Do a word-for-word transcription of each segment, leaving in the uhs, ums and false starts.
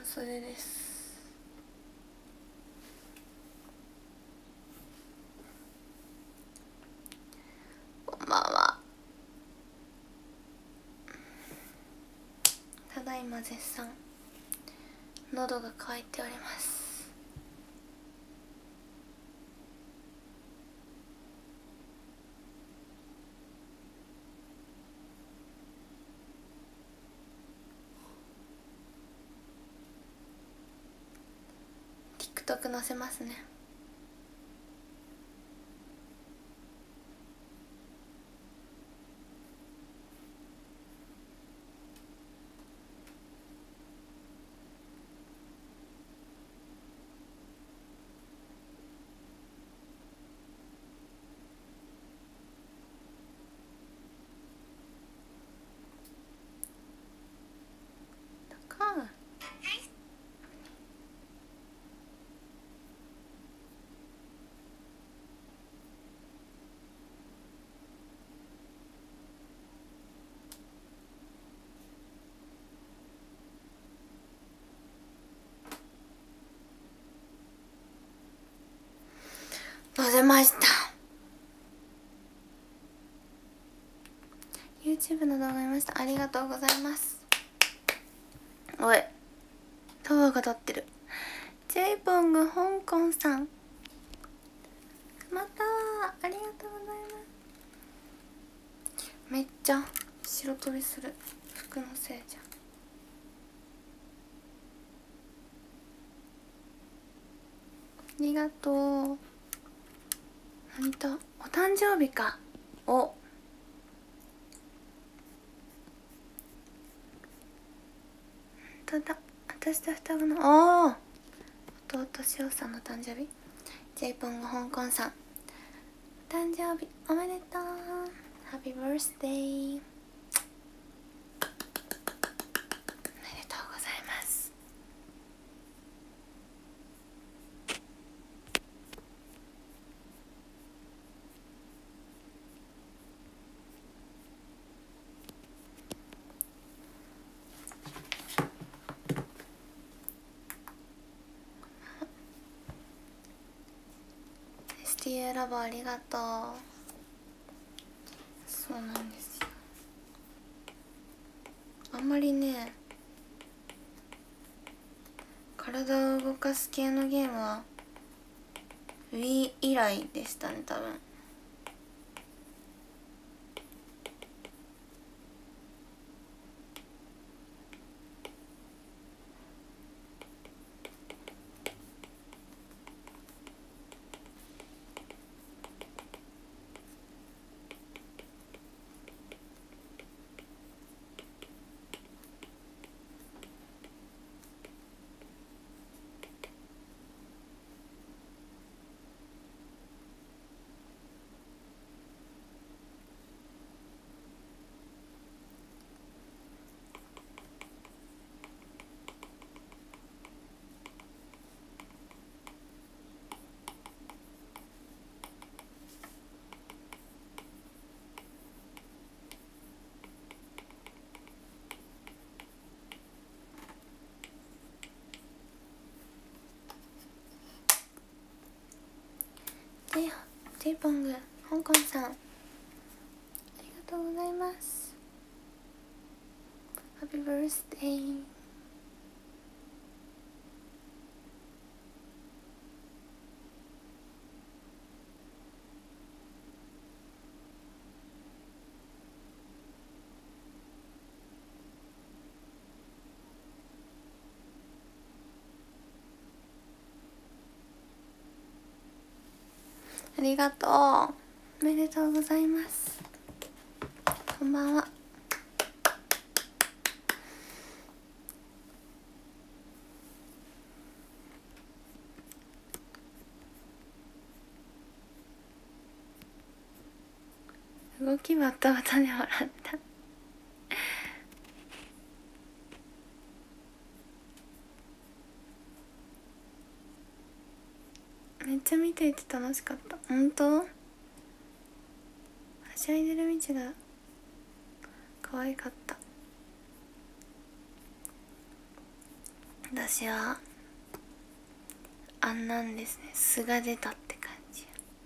それです。こんばんは。ただいま絶賛喉が渇いております。TikTok 載せますね。載せました。 YouTube の動画見ました。ありがとうございます。おい、タワーが立ってる。ジェイポング香港さん、またありがとうございます。めっちゃ白飛びする。服のせいじゃん。ありがとう。何とお誕生日か。お、本当だ。私と双子のおお弟しおさんの誕生日。ジェイポング香港さん、お誕生日おめでとう。ハッピーバースデー。おめでとうございます。エスティーユー ラボありがとう。そうなんですよ。あんまりね、体を動かす系のゲームは Wii 以来でしたね、多分。ジェイポング香港さん、ありがとうございます。ハッピーバースデー。ありがとう。おめでとうございます。こんばんは。動きバタバタで笑った。めっちゃ見ていて楽しかった。本当？はしゃいでる道が可愛かった。 私はあんなんですね、素が出たって感じ。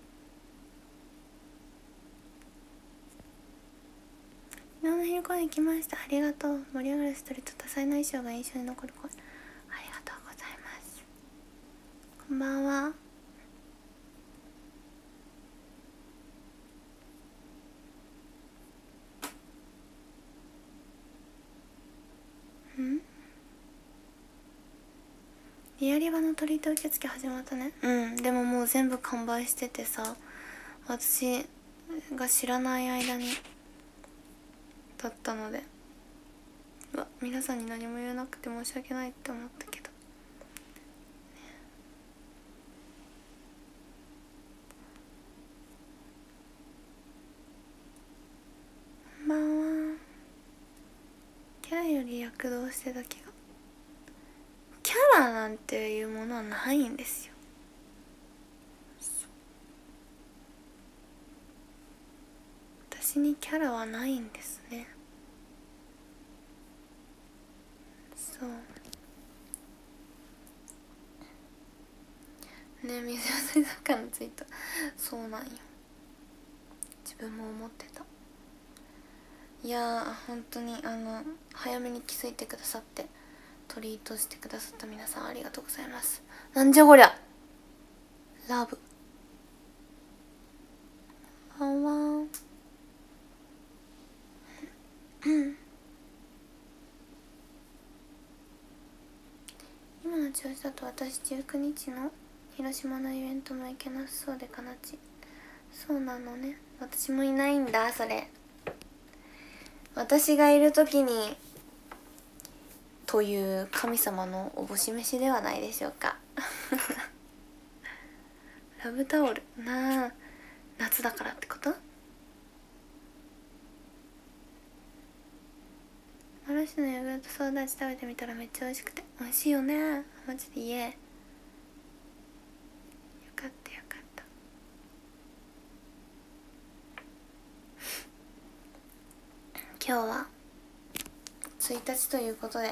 昨日の昼公演来ました、ありがとう。盛り上がるストーリーと多彩な衣装が印象に残る声、ありがとうございます。こんばんは。んリアリバの取り受付始まったね。うん、でももう全部完売しててさ、私が知らない間にだったので、うわ、皆さんに何も言えなくて申し訳ないって思ったけど、こんばんは。キャラより躍動してた気が。キャラなんていうものはないんですよ。私にキャラはないんですね。そうね、水野水族館のツイート、そうなんよ、自分も思ってた。いやー本当にあの早めに気づいてくださってトリートしてくださった皆さんありがとうございます。なんじゃこりゃ、ラブワンワン今の調子だと私じゅうくにちの広島のイベントも行けなさそうでかなち。そうなのね、私もいないんだそれ。私がいる時にという神様のおぼし飯ではないでしょうかラブタオルなあ、夏だからってこと？嵐のヨーグルトソーダ味食べてみたらめっちゃ美味しくて、美味しいよね、マジで言え。よかったよかった。今日はついたちということで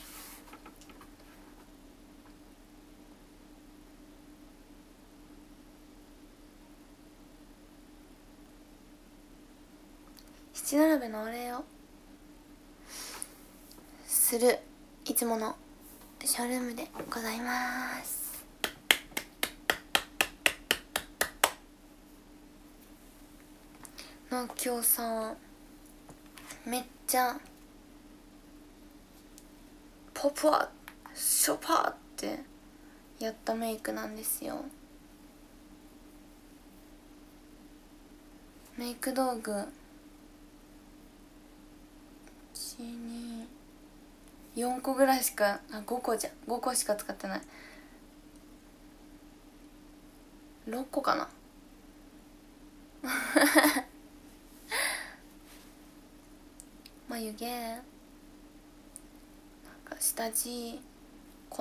七並べのお礼をするいつものショールームでございます。なんか今日さめっちゃポポワショパーってやったメイクなんですよ。メイク道具いちによんこぐらいしか、あごこじゃごこしか使ってない。ろっこかな眉毛、なんか下地、粉、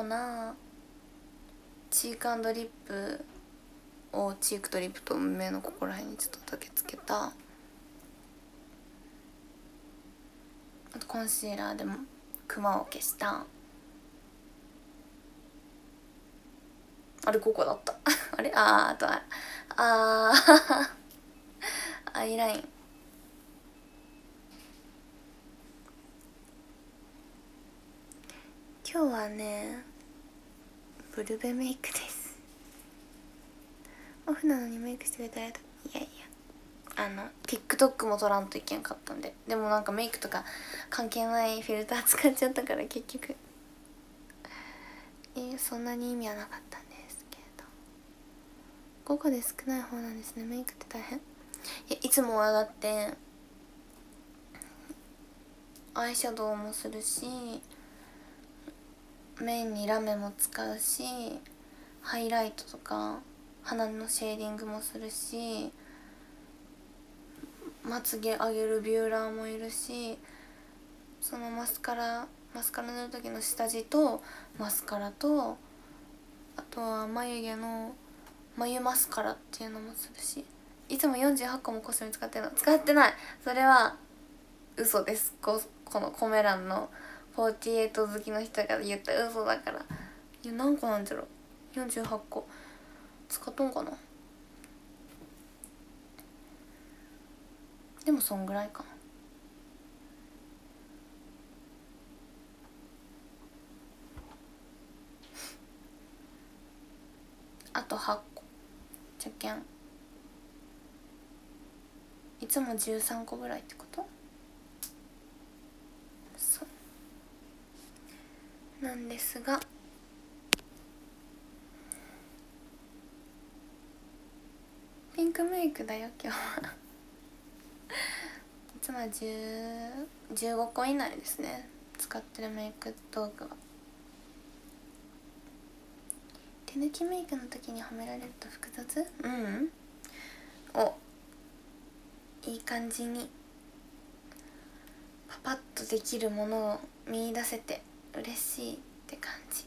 チーク&リップをチークとリップと目のここら辺にちょっとだけつけた。あとコンシーラーでもクマを消した。あれごこだったあれあーあとああアイライン。今日はねブルベメイクです。オフなのにメイクしてくれてありがとう。いやいや、あの TikTok も撮らんといけんかったんで。でもなんかメイクとか関係ないフィルター使っちゃったから結局えー、そんなに意味はなかったんですけど、ごこで少ない方なんですね。メイクって大変。いやいつもはだってアイシャドウもするしメインにラメも使うしハイライトとか鼻のシェーディングもするしまつげ上げるビューラーもいるし、そのマスカラマスカラ塗る時の下地とマスカラとあとは眉毛の眉マスカラっていうのもするし、いつもよんじゅうはっこもコスメ使ってるの？使ってない、それは嘘です。ここのコメ欄のフォーティーエイト好きの人が言った嘘だから。いや何個なんじゃろ、よんじゅうはっこ使っとんかな。でもそんぐらいかな。あとはっこじゃけんいつもじゅうさんこぐらいってこと。そうなんですが、ピンクメイクだよ今日はいつもじゅう、じゅうごこ以内ですね、使ってるメイク道具は。手抜きメイクの時に褒められると複雑。うん、お、いい感じにパパッとできるものを見出せて嬉しいって感じ。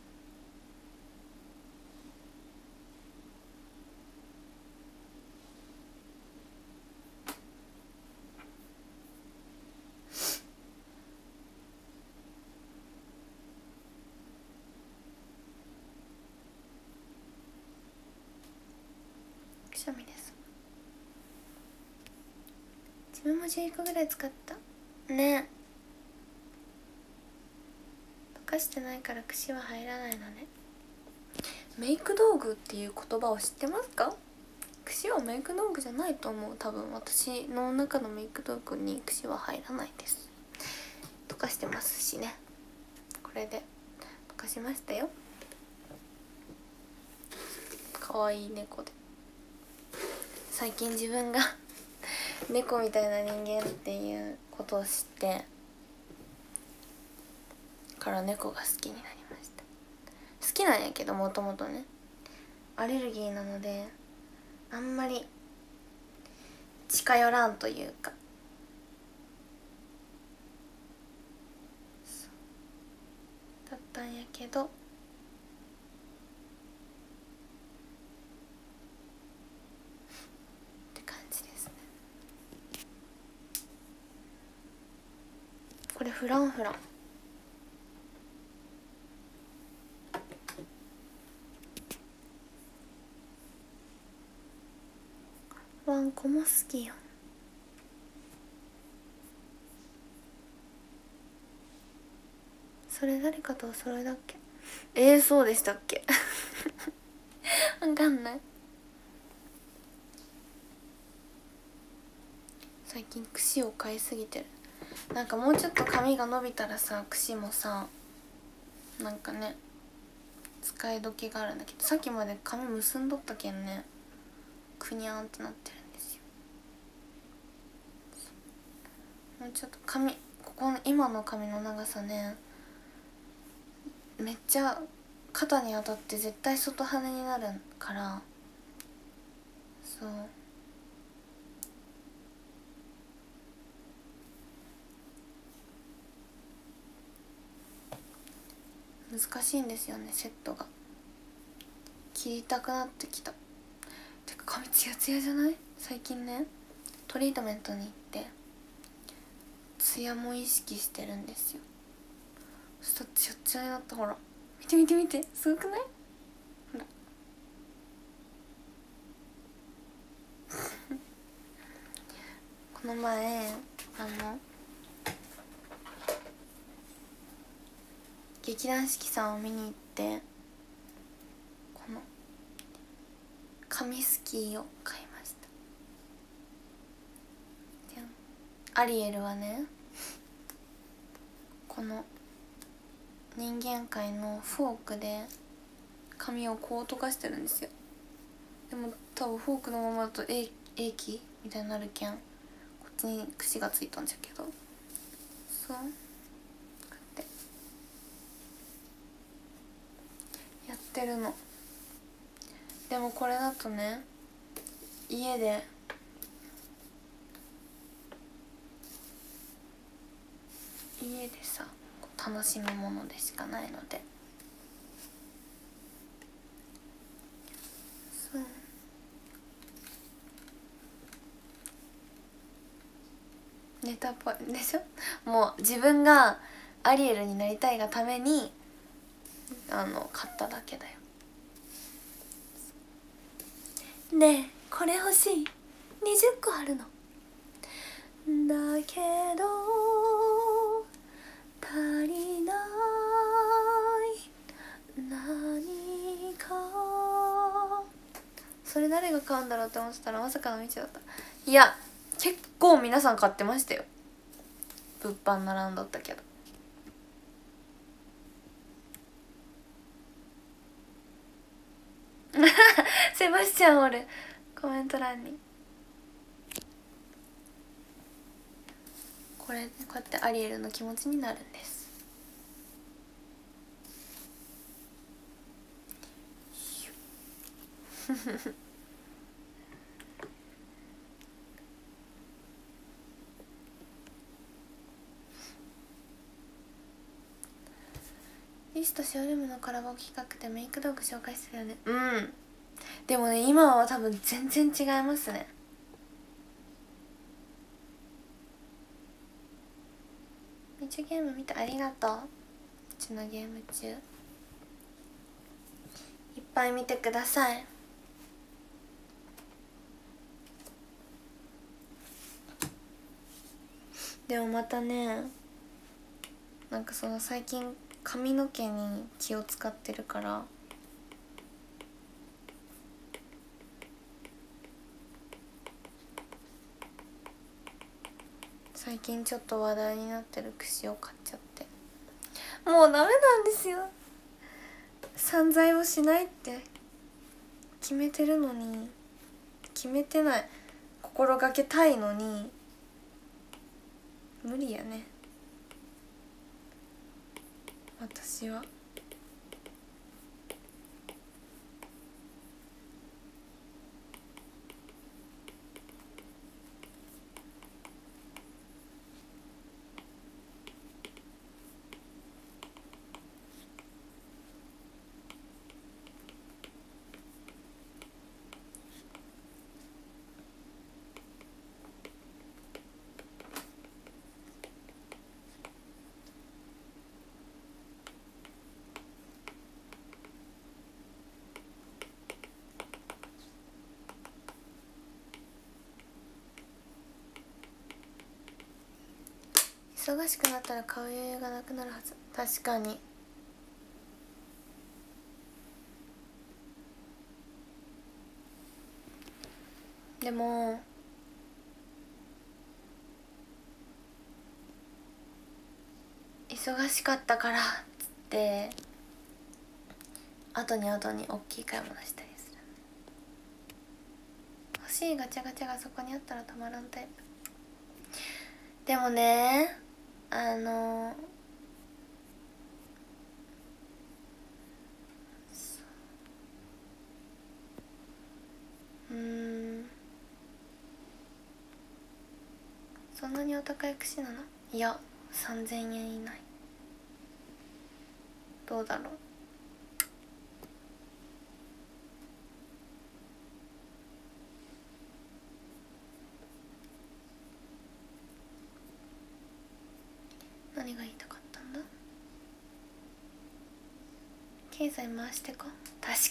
くしゃみです。自分もじゅういっこぐらい使ったね。溶かしてないから櫛は入らないのね。メイク道具っていう言葉を知ってますか？櫛はメイク道具じゃないと思う。多分私の中のメイク道具に櫛は入らないです。溶かしてますしね。これで溶かしましたよ。かわいい猫で。最近自分が猫みたいな人間っていうことを知ってから猫が好きになりました。好きなんやけど、もともとねアレルギーなのであんまり近寄らんというか、だったんやけどって感じですね。これフランフラン。ワンコも好きよ。それ誰かとお揃いだっけ？えー、そうでしたっけわかんない。最近櫛を買いすぎてる。なんかもうちょっと髪が伸びたらさ、櫛もさなんかね使い時があるんだけど、さっきまで髪結んどったけんね、くにゃーんってなってるんですよ。もうちょっと髪、ここの今の髪の長さね、めっちゃ肩に当たって絶対外羽になるから、そう難しいんですよね、セットが。切りたくなってきた。てか髪ツヤツヤじゃない？最近ねトリートメントに行ってツヤも意識してるんですよ。そしたらツヤツヤになった。ほら見て見て見て、すごくない？ほらこの前あの劇団四季さんを見に行って、この紙スキーを買いました。じゃん。アリエルはねこの人間界のフォークで髪をこう溶かしてるんですよ。でも多分フォークのままだと液液みたいになるけん、こっちに櫛がついたんじゃけど、そうこうやってやってるの。でもこれだとね家で家でさ楽しむものでしかないので、そうネタっぽいでしょ。もう自分がアリエルになりたいがためにあの買っただけだよ。ねえこれ欲しい、にじゅっこあるの。だけど足りない何か。それ誰が買うんだろうって思ってたらまさかのみちだった。いや結構皆さん買ってましたよ。物販並んどったけど。セバスチャンおるコメント欄に。これこうやってアリエルの気持ちになるんです。リスとショールームのコラボ企画でメイク道具紹介するよね。うん、でもね今は多分全然違いますね。めっちゃゲーム見てありがとう。うちのゲーム中いっぱい見てください。でもまたねなんかその最近髪の毛に気を使ってるから最近ちょっと話題になってる櫛を買っちゃって、もうダメなんですよ。散財をしないって決めてるのに、決めてない、心がけたいのに無理やね私は。忙しくなったら買う余裕がなくなるはず。確かに。でも忙しかったからっつって後に後に大きい買い物したりする。欲しいガチャガチャがそこにあったらたまらんタイプ。でもねあのうーんそんなにお高い櫛なの？いやさんぜんえん以内。どうだろう。何が言いたかったんだ。経済回してこ。確か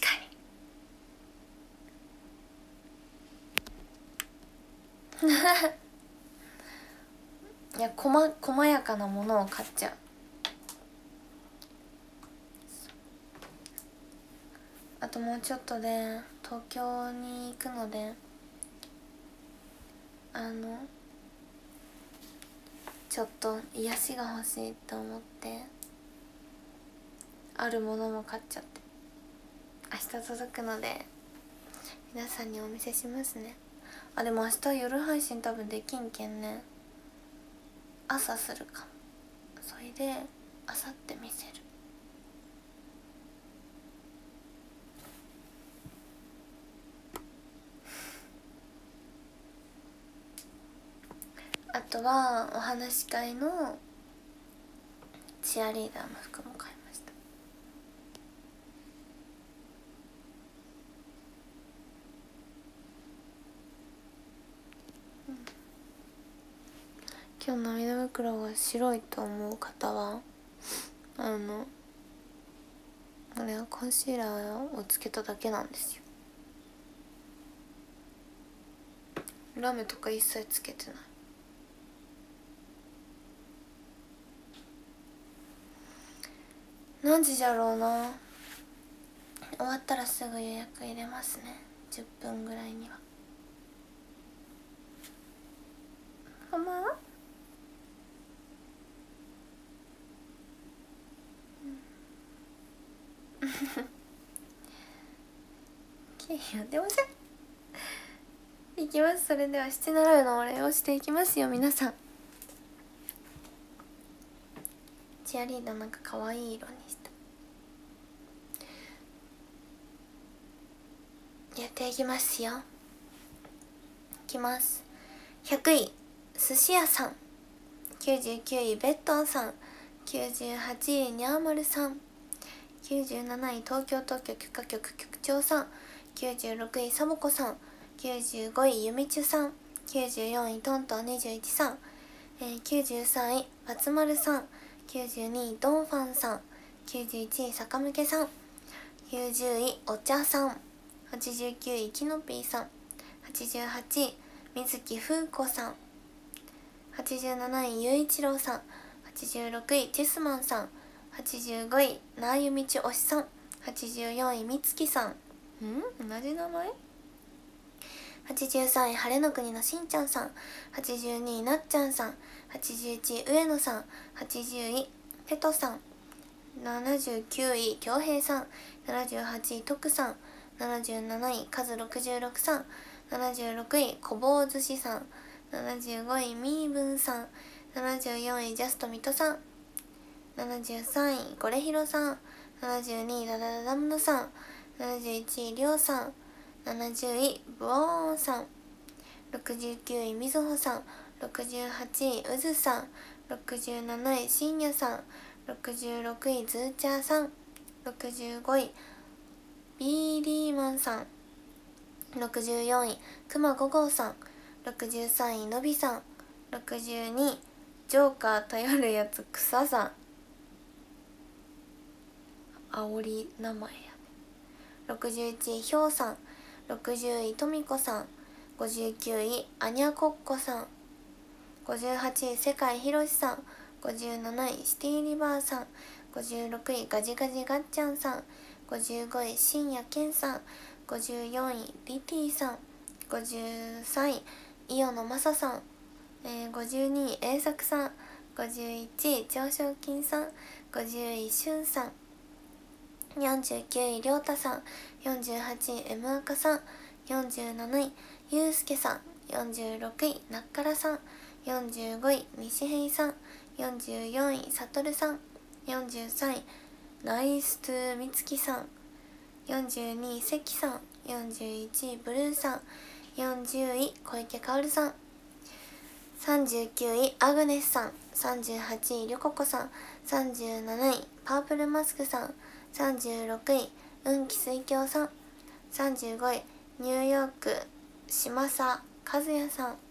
にいやこま細やかなものを買っちゃう。あともうちょっとで東京に行くのであのちょっと癒しが欲しいと思ってあるものも買っちゃって、明日届くので皆さんにお見せしますね。あでも明日夜配信多分できんけんね、朝するかも。それで明後日見せる。あとはお話し会のチアリーダーの服も買いました。うん、今日涙袋が白いと思う方はあのあれはコンシーラーをつけただけなんですよ。ラメとか一切つけてない。何時じゃろうな。終わったらすぐ予約入れますね。じゅっぷんぐらいには。こんばんは。経費は出ません。いきます。それでは七並べのお礼をしていきますよ皆さん。チアリーダーなんか可愛い色にした。やっていきますよ。いきます。ひゃくい寿司屋さん、きゅうじゅうきゅういベッドンさん、きゅうじゅうはちいにゃーまるさん、きゅうじゅうなない東京特許許可局局長さん、きゅうじゅうろくいサボコさん、きゅうじゅうごいゆみちゅさん、きゅうじゅうよんいトントンにじゅういちさん、えー、きゅうじゅうさんい松丸さん、きゅうじゅうにいドンファンさん、きゅうじゅういちい坂向さん、きゅうじゅういお茶さん、はちじゅうきゅういキノピーさん、はちじゅうはちい水木風子さん、はちじゅうなないゆういちろうさん、はちじゅうろくいチェスマンさん、はちじゅうごいなあゆみちおしさん、はちじゅうよんいみつきさん、ん同じ名前、はちじゅうさんい晴れの国のしんちゃんさん、はちじゅうにいなっちゃんさん、はちじゅういちい上野さん、はちじゅういペトさん、ななじゅうきゅうい京平さん、ななじゅうはちい徳さん、ななじゅうなないカズろくじゅうろくさん、ななじゅうろくいこぼうずしさん、ななじゅうごいみーぶんさん、ななじゅうよんいジャストミトさん、ななじゅうさんいゴレヒロさん、ななじゅうにいダダダダムノさん、ななじゅういちいりょうさん、ななじゅういブオーンさん、ろくじゅうきゅういみずほさん、ろくじゅうはちいうずさん、ろくじゅうなないしんやさん、ろくじゅうろくいズーチャーさん、ろくじゅうごいビーリーマンさん、ろくじゅうよんいくまごごうさん、ろくじゅうさんいのびさん、ろくじゅうにいジョーカー頼るやつ草さん、あおり名前やね。ろくじゅういちいひょうさん、ろくじゅういとみこさん、ごじゅうきゅういあにゃこっこさん、ごじゅうはちい世界ひろしさん、ごじゅうなないシティリバーさん、ごじゅうろくいガジガジガッチャンさん、ごじゅうごい深夜健さん、ごじゅうよんいリティさん、ごじゅうさんい伊予野正さん、えー、ごじゅうにい栄作さん、ごじゅういちい上昇金さん、ごじゅういしゅんさん、よんじゅうきゅういりょうたさん、よんじゅうはちい M 赤さん、よんじゅうなないゆうすけさん、よんじゅうろくいなっからさん、よんじゅうごい西平さん、よんじゅうよんいさとるさん、よんじゅうさんいナイストゥーみつきさん、よんじゅうにいせきさん、よんじゅういちいブルーさん、よんじゅうい小池かおるさん、さんじゅうきゅういアグネスさん、さんじゅうはちいりょここさん、さんじゅうなないパープルマスクさん、さんじゅうろくい運気水郷さん、さんじゅうごいニューヨーク島佐和也さん、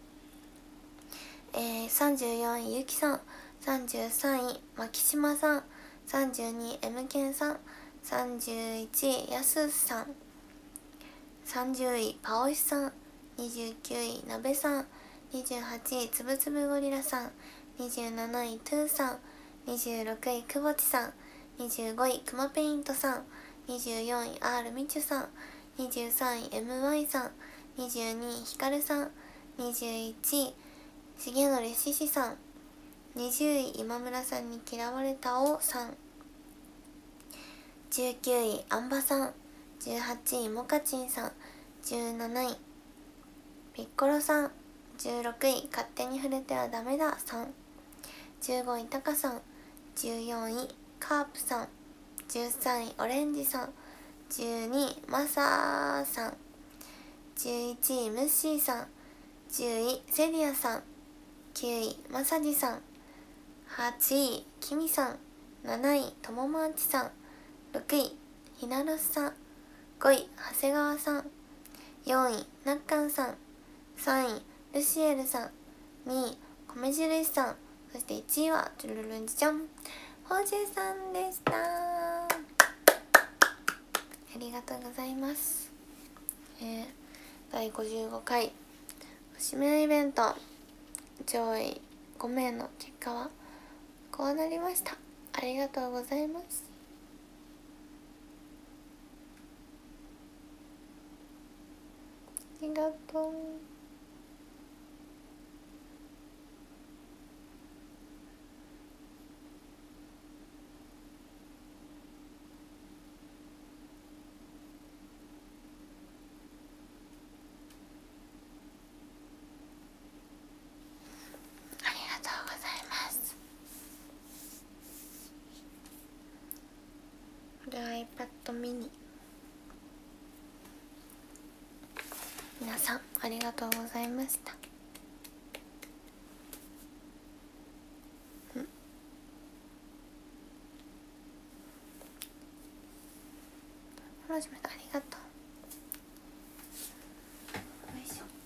えー、さんじゅうよんいゆきさん、さんじゅうさんい牧島さん、さんじゅうにい M ケンさん、さんじゅういちいやすさん、さんじゅういパオシさん、にじゅうきゅういなべさん、にじゅうはちいつぶつぶゴリラさん、にじゅうなないトゥーさん、にじゅうろくいくぼちさん、にじゅうごいくまペイントさん、にじゅうよんい R みちゅさん、にじゅうさんい エムワイ さん、にじゅうにいひかるさん、にじゅういちい重則ししさん、にじゅうい今村さんに嫌われたおさん、じゅうきゅういあんばさん、じゅうはちいもかちんさん、じゅうなないピッコロさん、じゅうろくい勝手に触れてはダメださん、じゅうごいタカさん、じゅうよんいカープさん、じゅうさんいオレンジさん、じゅうにいマサーさん、じゅういちいムッシーさん、じゅういセリアさん、きゅういマサジさん、はちいキミさん、なないともまーちさん、ろくいひなろすさん、ごい長谷川さん、よんいなっかんさん、さんいルシエルさん、にい米印さん、そしていちいはトゥルルンジちゃんほじさんでした。ありがとうございます。えー、だいごじゅうごかい節目のイベント上位ごめいの結果はこうなりました。ありがとうございます。ありがとう。ありがとうございます。これは iPad mini。皆さんありがとうございました。うん、フォローしました。ありがとう。よいしょ。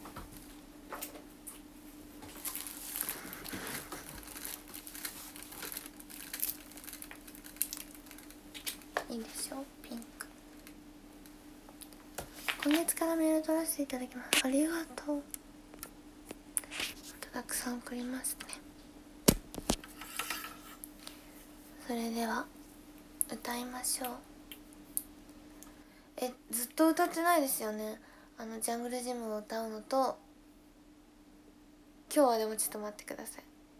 いいでしょう、ピンク。今月からメール取らせていただきます。ありがとう。たくさん送りますね。それでは歌いましょう。え、ずっと歌ってないですよね。あのジャングルジムを歌うのと、今日はでもちょっと待ってください。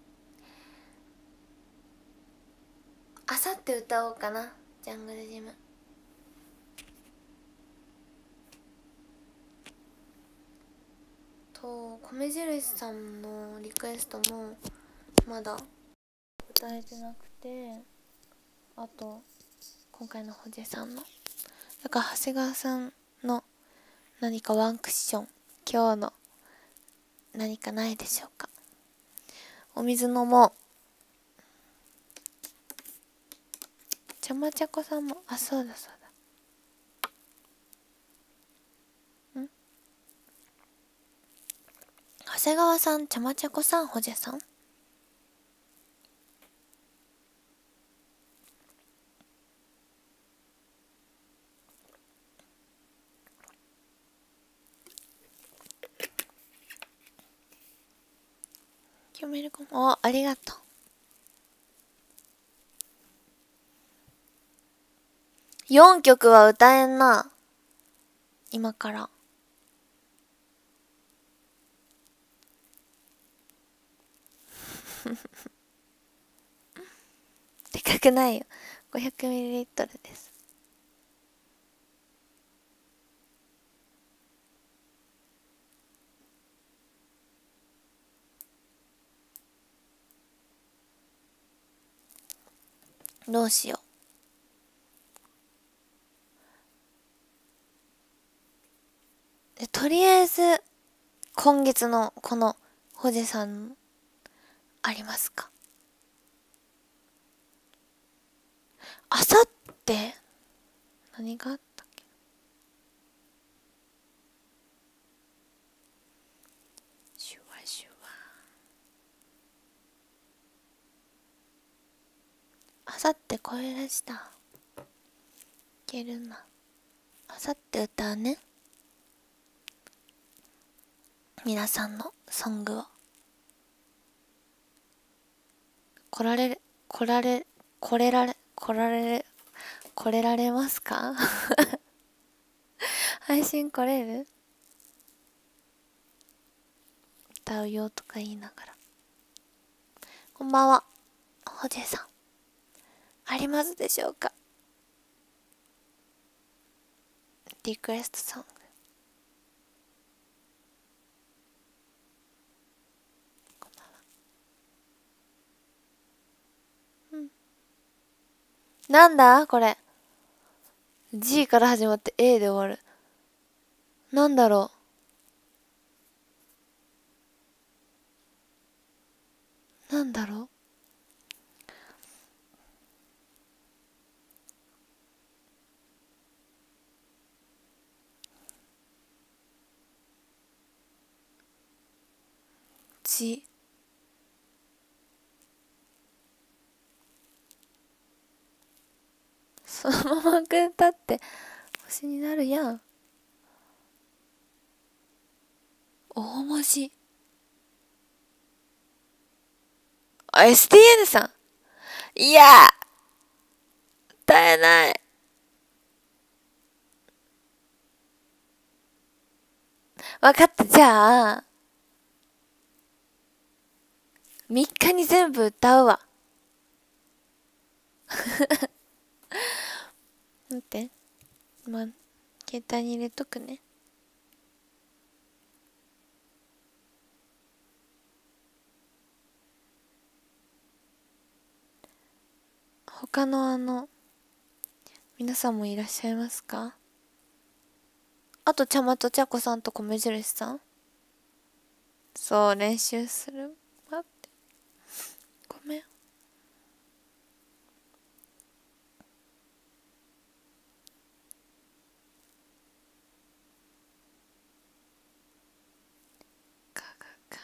あさって歌おうかな、ジャングルジム。と米印さんのリクエストもまだ歌えてなくて、あと今回のホジェさんのだから長谷川さんの何かワンクッション今日の何かないでしょうか。お水飲もう。ちゃまちゃこさんも、あ、そうだそうだ。ん長谷川さん、ちゃまちゃこさん、ほじゃさん。今日メールコン、お、ありがとう。よんきょくは歌えんな、今からでかくないよ。 ごひゃくミリリットル です。どうしよう。でとりあえず今月のこのほじさんありますか。あさって何があったっけ。シュワシュワ。あさって声出した。いけるな。あさって歌うね。皆さんのソングを。来られる、来られ、来れられ、来られる、来れられますか配信来れる。歌うよとか言いながら。こんばんは、ほじさん。ありますでしょうか。リクエストソング。こんばんは。うん。なんだこれ。G から始まって A で終わる。なんだろう。なんだろう。G。 そのまま歌って星になるやん。大文字。あ、エスティーエヌ さん。いやー、歌えない。わかった、じゃあ、みっかに全部歌うわ。待って。まあ、携帯に入れとくね。他のあの、皆さんもいらっしゃいますか？あと、ちゃまとちゃこさんと米印さん。そう、練習する。待って。ごめん。かかか。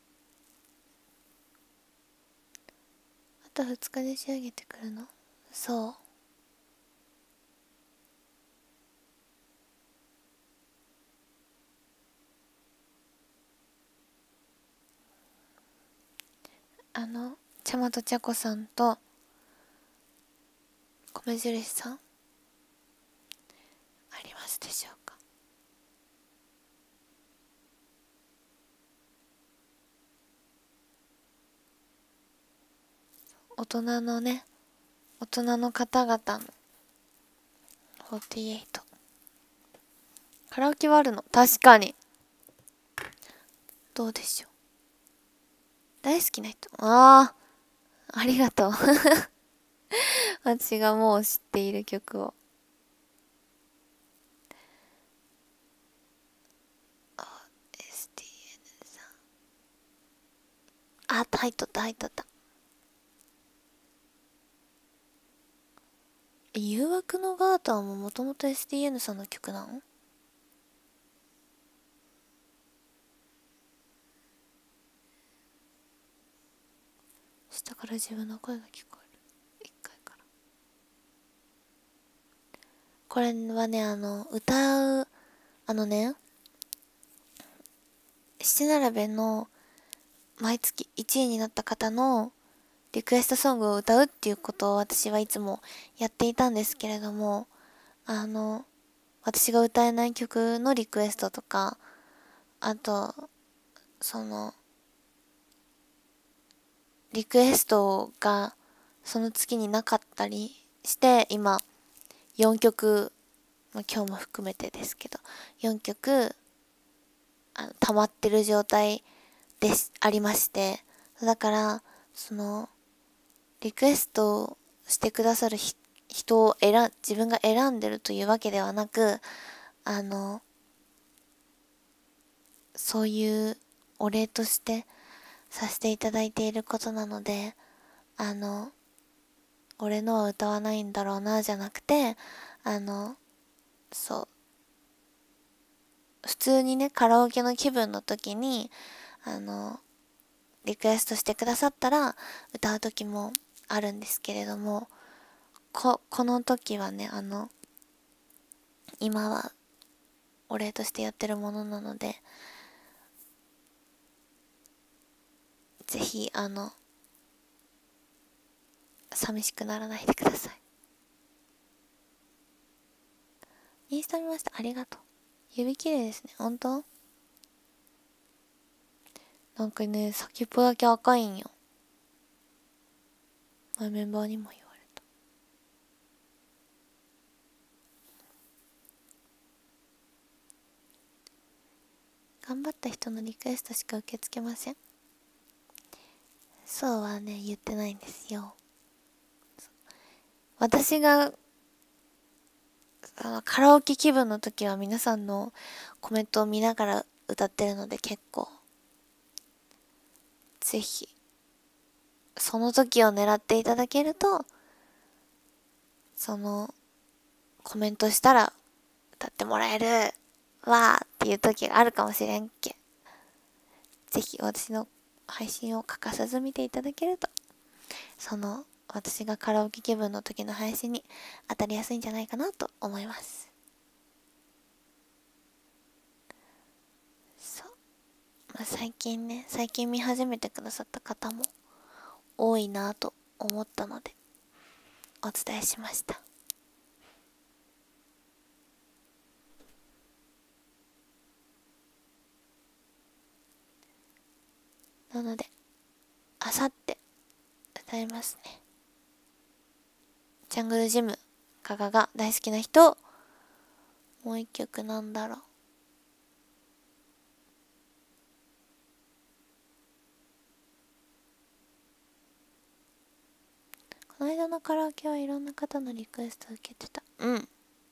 あとふつかで仕上げてくるの？そう。あの、ちゃまとちゃこさんと、米印さん、ありますでしょうか？大人のね、大人の方々の、フォーティーエイト。カラオケはあるの？確かに。どうでしょう。大好きな人。ああ、ありがとう。私がもう知っている曲を。エスティーエヌ さん。あ、入っとった、入っとった。誘惑のガーターももともと エスティーエヌ さんの曲なの？下から自分の声が聞こえる。一回から。これはね、あの、歌う、あのね、七並べの毎月いちいになった方のリクエストソングを歌うっていうことを私はいつもやっていたんですけれども、あの、私が歌えない曲のリクエストとか、あと、その、リクエストがその月になかったりして、今、よんきょく、まあ、今日も含めてですけど、よんきょく、あの、溜まってる状態です、ありまして、だから、その、リクエストしてくださる人を選ん、自分が選んでるというわけではなく、あの、そういうお礼としてさせていただいていることなので、あの、俺のは歌わないんだろうな、じゃなくて、あの、そう、普通にね、カラオケの気分の時に、あの、リクエストしてくださったら歌う時もあるんですけれども、こ、この時はね、あの、今はお礼としてやってるものなので、ぜひ、あの、寂しくならないでください。インスタ見ました。ありがとう。指綺麗ですね。本当？なんかね、先っぽだけ赤いんよ。前メンバーにも言われた。頑張った人のリクエストしか受け付けません。そうはね、言ってないんですよ。私が、あの、カラオケ気分の時は皆さんのコメントを見ながら歌ってるので結構、ぜひ、その時を狙っていただけると、その、コメントしたら歌ってもらえるわーっていう時があるかもしれんけ。ぜひ私の配信を欠かさず見ていただけると、その私がカラオケ気分の時の配信に当たりやすいんじゃないかなと思います。そう、まあ、最近ね最近見始めてくださった方も多いなと思ったのでお伝えしました。なのであさって歌いますね。ジャングルジム加賀が大好きな人、もう一曲なんだろう。この間のカラオケはいろんな方のリクエスト受けてた。うん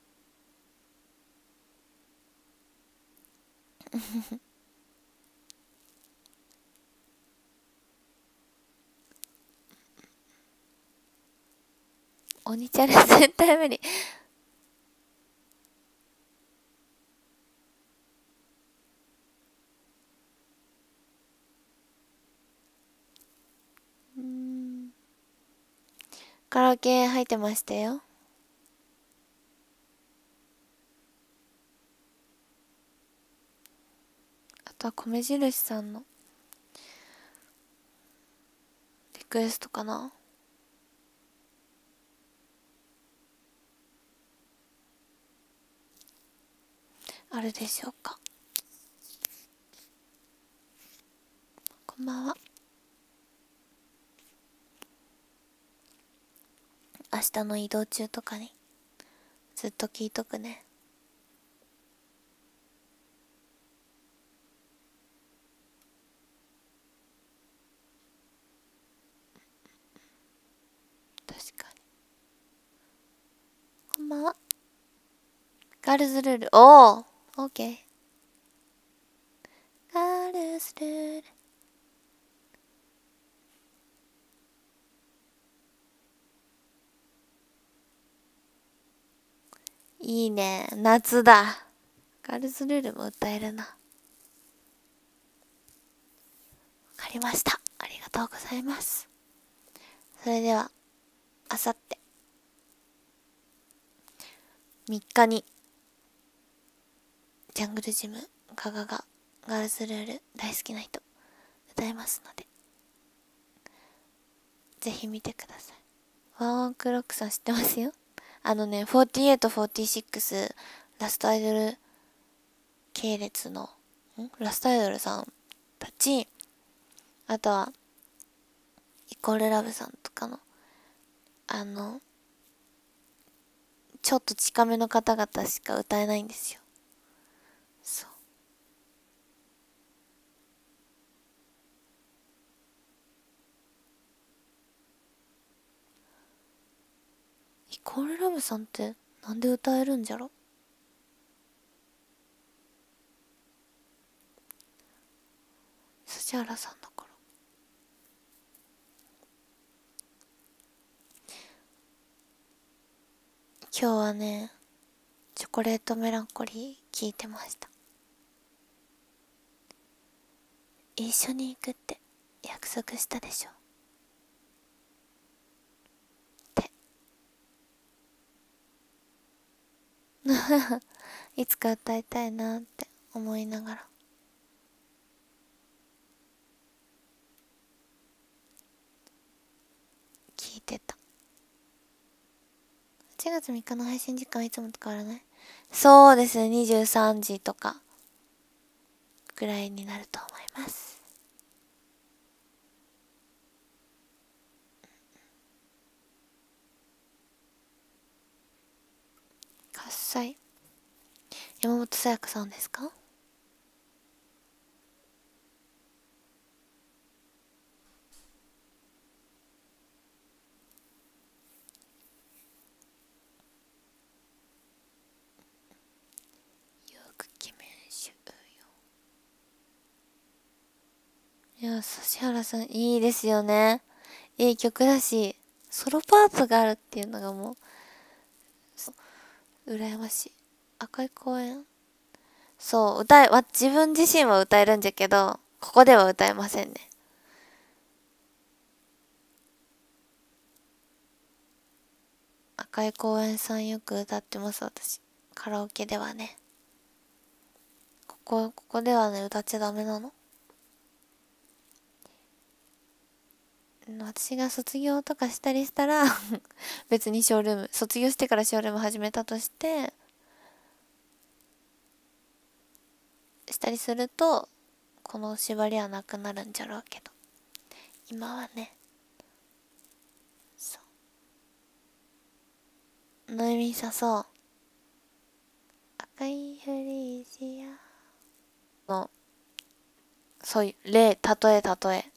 鬼チャレ絶対無理。うーん、カラオケ入ってましたよ。あとは米印さんのリクエストかな。あるでしょうか。こんばんは。明日の移動中とかにずっと聞いとくね。確かに。こんばんは。ガールズルール。おー、オーケー。ガールズルール。いいね、夏だ。ガールズルールも歌えるな。わかりました。ありがとうございます。それではあさってみっかにジャングルジム加賀がガールズルール大好きな人歌いますのでぜひ見てください。ワンオクロックさん知ってますよ。あのね、フォーティーエイト、フォーティーシックスラストアイドル系列のんラストアイドルさんたち、あとはイコールラブさんとかのあのちょっと近めの方々しか歌えないんですよ。そう、イコールラブさんってなんで歌えるんじゃろ。指原さんだから。今日はねチョコレートメランコリー聞いてました。一緒に行くって約束したでしょっていつか歌いたいなって思いながら聞いてた。はちがつみっかの配信時間はいつもと変わらない。そうですね、にじゅうさんじとかぐらいになると思います。喝采、山本さやかさんですか。よく決めんしゅうよ。いや、指原さんいいですよね。いい曲だしソロパートがあるっていうのがもう羨ましい。赤い公園、そう歌えわ自分自身は歌えるんじゃけどここでは歌えませんね。 赤い公園さんよく歌ってます、私。カラオケではね。ここ、ここではね、歌っちゃダメなの。私が卒業とかしたりしたら別にショールーム、卒業してからショールーム始めたとして、したりすると、この縛りはなくなるんじゃろうけど。今はね。そう。のえみさそう。赤いフリージア。の、そういう、例、例え例え。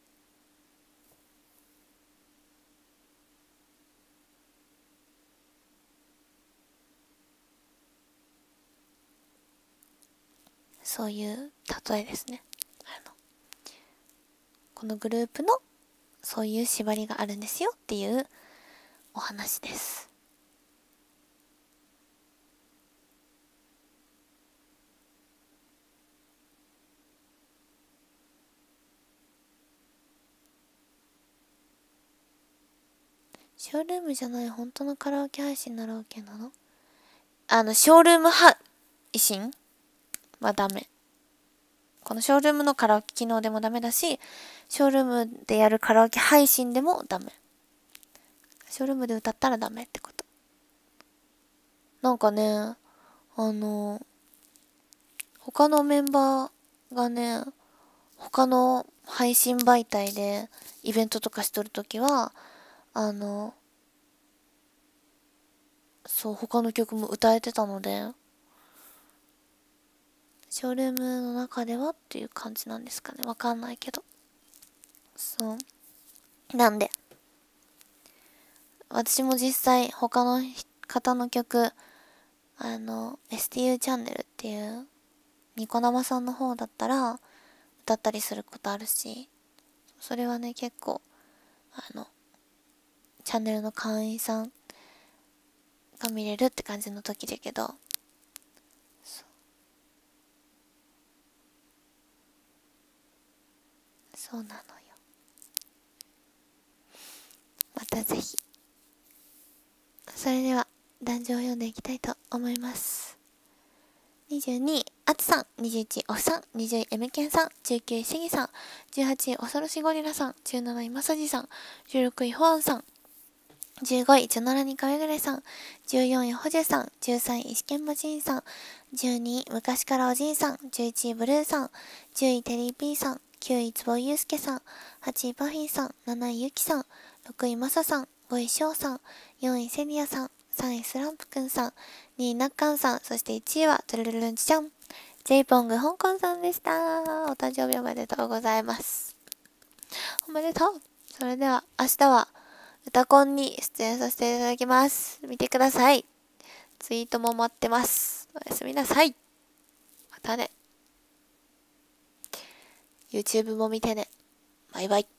そういう例えですね。あの、このグループのそういう縛りがあるんですよっていうお話です。ショールームじゃない本当のカラオケ配信なら OK なの？あの、ショールーム配信はダメ。このショールームのカラオケ機能でもダメだし、ショールームでやるカラオケ配信でもダメ。ショールームで歌ったらダメってこと。なんかね、あの、他のメンバーがね、他の配信媒体でイベントとかしとるときは、あの、そう、他の曲も歌えてたので、ショールームの中ではっていう感じなんですかね。わかんないけど。そう。なんで、私も実際他の方の曲、あの、エスティーユー チャンネルっていうニコ生さんの方だったら歌ったりすることあるし、それはね、結構、あの、チャンネルの会員さんが見れるって感じの時だけど、そう、そうなのよ。またぜひ。それでは、壇上を読んでいきたいと思います。にじゅうにい、あつさん。にじゅういちい、おふさん。にじゅうい、エムケンさん。じゅうきゅうい、しぎさん。じゅうはちい、恐ろしゴリラさん。じゅうなない、まさじさん。じゅうろくい、ホアンさん。じゅうごい、ジョナラニカメグレさん。じゅうよんい、ホジェさん。じゅうさんい、イシケンマジンさん。じゅうにい、昔からおじいさん。じゅういちい、ブルーさん。じゅうい、テリーピーさん。きゅうい、つぼゆうすけさん。はちい、パフィーさん。なない、ゆきさん。ろくい、まささん。ごい、しょうさん。よんい、セリアさん。さんい、スランプくんさん。にい、ナッカンさん。そしていちいは、トゥルルルンチちゃん。ジェイポング香港さんでした。お誕生日おめでとうございます。おめでとう。それでは、明日は、歌コンに出演させていただきます。見てください。ツイートも待ってます。おやすみなさい。またね。YouTube も見てね。バイバイ。